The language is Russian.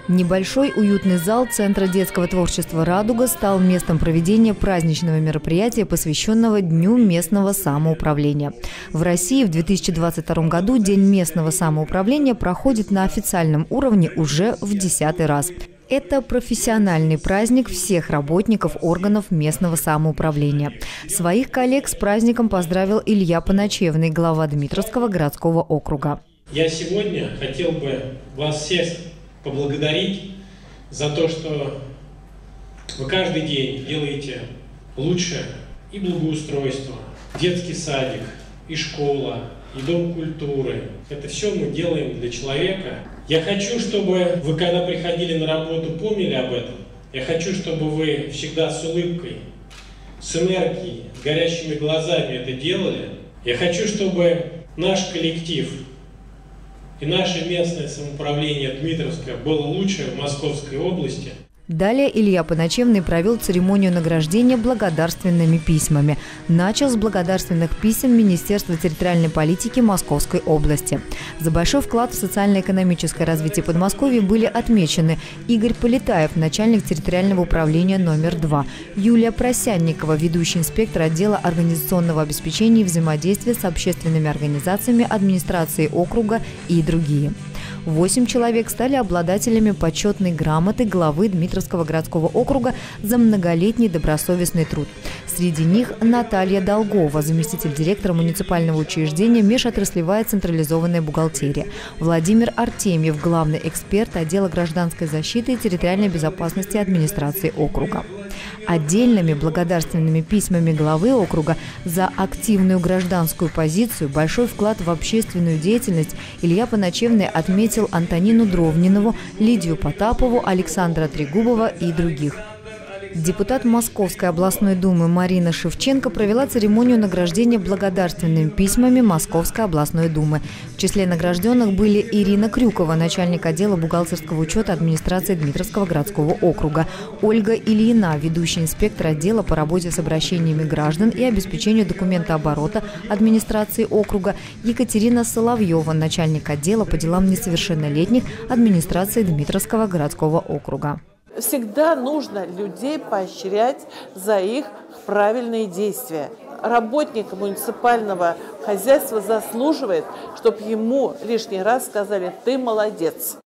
Небольшой уютный зал Центра детского творчества «Радуга» стал местом проведения праздничного мероприятия, посвященного Дню местного самоуправления. В России в 2022 году День местного самоуправления проходит на официальном уровне уже в 10-й раз. Это профессиональный праздник всех работников органов местного самоуправления. Своих коллег с праздником поздравил Илья Поначевный, глава Дмитровского городского округа. Я сегодня хотел бы вас всех поблагодарить за то, что вы каждый день делаете лучше и благоустройство, детский садик, и школа, и дом культуры. Это все мы делаем для человека. Я хочу, чтобы вы, когда приходили на работу, помнили об этом. Я хочу, чтобы вы всегда с улыбкой, с энергией, с горящими глазами это делали. Я хочу, чтобы наш коллектив и наше местное самоуправление Дмитровское было лучше в Московской области. Далее Илья Поначевный провел церемонию награждения благодарственными письмами. Начал с благодарственных писем Министерства территориальной политики Московской области. За большой вклад в социально-экономическое развитие Подмосковья были отмечены Игорь Полетаев, начальник территориального управления номер 2, Юлия Просянникова, ведущий инспектор отдела организационного обеспечения и взаимодействия с общественными организациями администрации округа и другие. 8 человек стали обладателями почетной грамоты главы Дмитровского городского округа за многолетний добросовестный труд. Среди них Наталья Долгова, заместитель директора муниципального учреждения «Межотраслевая централизованная бухгалтерия», Владимир Артемьев, главный эксперт отдела гражданской защиты и территориальной безопасности администрации округа. Отдельными благодарственными письмами главы округа за активную гражданскую позицию, большой вклад в общественную деятельность Илья Поначевный отметил Антонину Дровнинову, Лидию Потапову, Александра Трегубова и других. Депутат Московской областной думы Марина Шевченко провела церемонию награждения благодарственными письмами Московской областной думы. В числе награжденных были Ирина Крюкова, начальник отдела бухгалтерского учета администрации Дмитровского городского округа, Ольга Ильина, ведущий инспектор отдела по работе с обращениями граждан и обеспечению документооборота администрации округа, Екатерина Соловьева, начальник отдела по делам несовершеннолетних администрации Дмитровского городского округа. Всегда нужно людей поощрять за их правильные действия. Работник муниципального хозяйства заслуживает, чтобы ему лишний раз сказали: «Ты молодец».